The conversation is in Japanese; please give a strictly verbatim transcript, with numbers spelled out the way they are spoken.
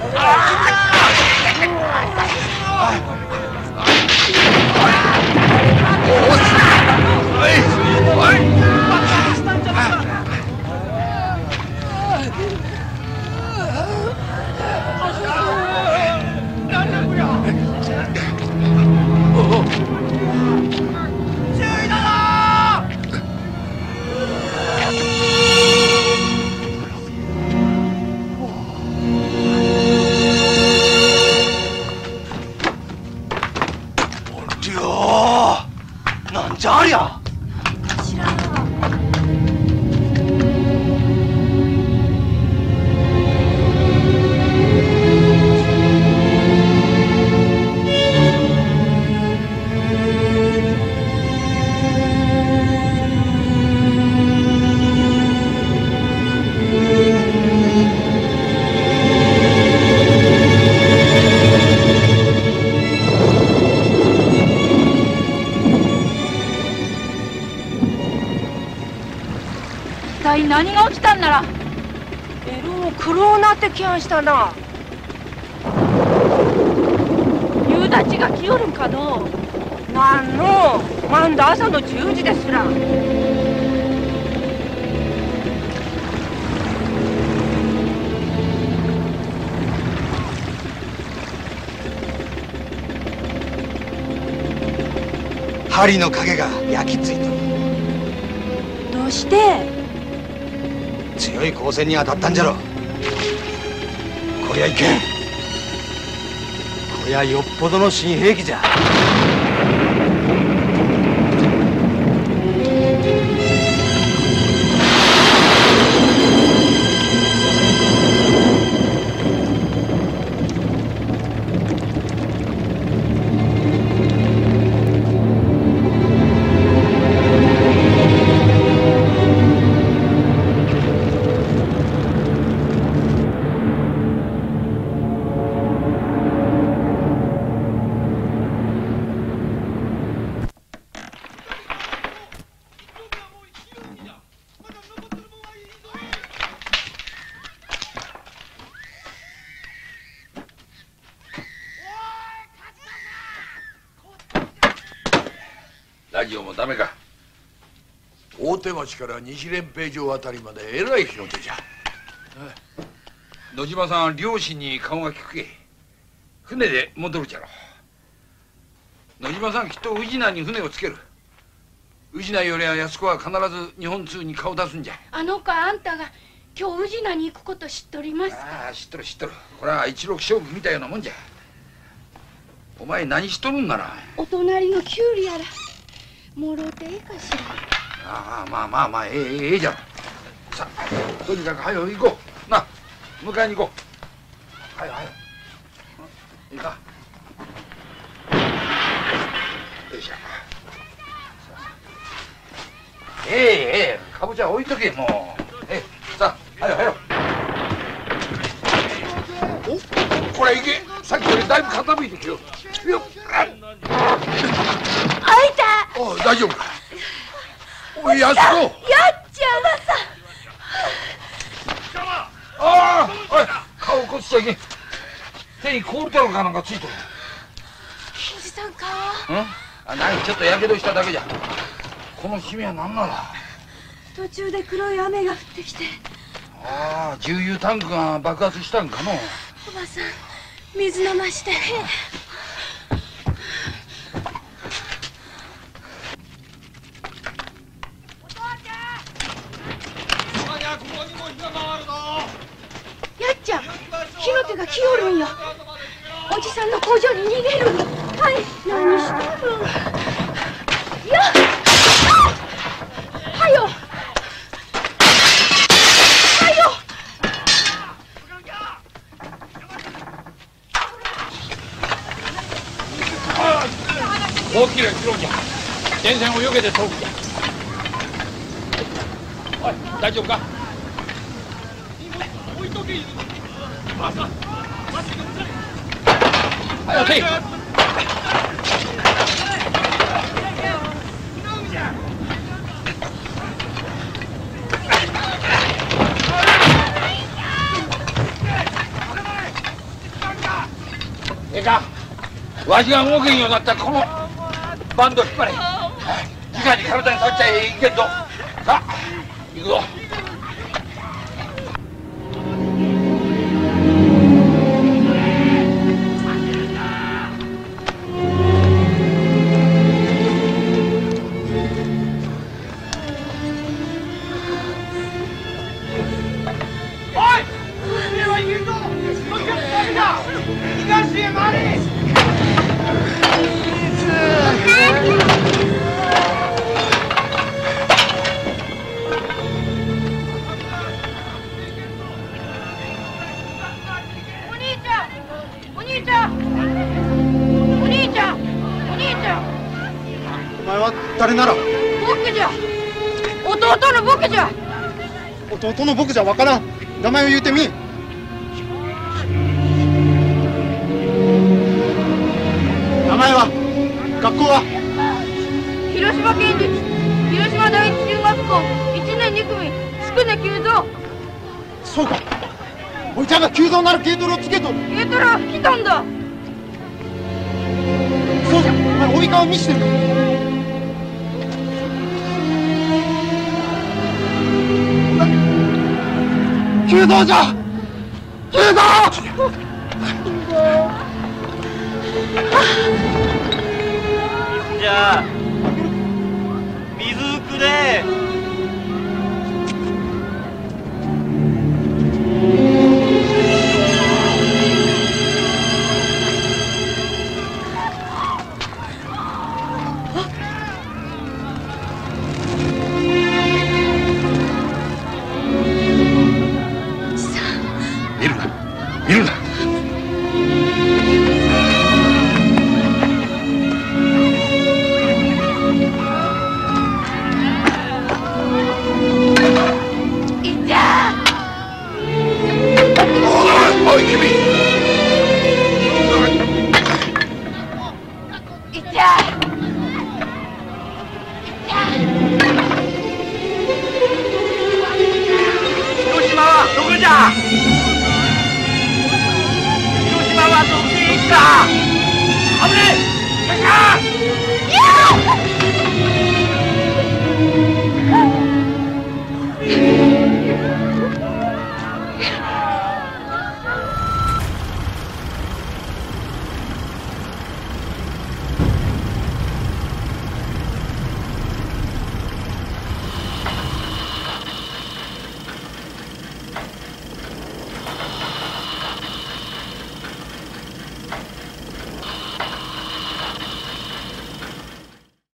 何が起きたんなら。 エロも黒うなってきやんしたな。 夕立が来よるんかの。 なんのまんだ朝のじゅうじですら。 針の影が焼き付いとる。 どうして？ 強い光線に当たったんじゃろ。こりゃいけん。こりゃよっぽどの新兵器じゃ。 ラジオもダメか。大手町から西連平城あたりまでえらい火の手じゃ。野島さん漁師に顔が利くけ。船で戻るじゃろ。野島さんきっと宇品に船をつける。宇品よりは安子は必ず日本通に顔出すんじゃ。 あの子あんたが今日宇品に行くこと知っとりますか？ ああ知っとる知っとる。これは一六勝負みたいなもんじゃ。お前何しとるんなら。 お隣のキュウリやらもろうていいかしら。 ああまあまあまあええええじゃん。さあとにかく早く行こうな。迎えに行こう。早く早く。いいか。よいしょ。ええええかぼちゃ置いとけもう。ええさあ早く早く。おこれ行け。さっきよりだいぶ傾いてきよ。よっ。 あいた。 おい大丈夫か。おい安子。 やっちゃうなさ。 ああおい顔こっちちゃいけん。手にコールタロかなんかついとる。 おじさん顔。 うんあ何ちょっとやけどしただけじゃ。この君は何なら。 途中で黒い雨が降ってきて。 ああ重油タンクが爆発したんかの。 おばさん水飲まして。やっちゃん火の手が来よるんよ。おじさんの工場に逃げる。はい何してるんやっはよはよ。 大きな広じゃ。電線を避けて通るじゃ。おい大丈夫か。置いとけ。まさ早くせい。 ええか、わしが動けんようになったこのバンド引っ張れ。直に体に触っちゃいけんぞ。さあ行くぞ。 誰なら？ 僕じゃ。弟の僕じゃ。 弟の僕じゃわからん。名前を言うてみ。名前は？学校は？ 広島県立広島第一中学校いちねんに組宿根久三。 そうか。おいちゃんが久三なる軽トラをつけとる。 軽トラ来たんだ。 そうじゃ。お前帯川見してる。久三じゃ。久三。 じゃあ水くれ。 見るな見るな。おい君。 いっちゃ広島はどこじゃ。広島はどこへ行った。危ねえ。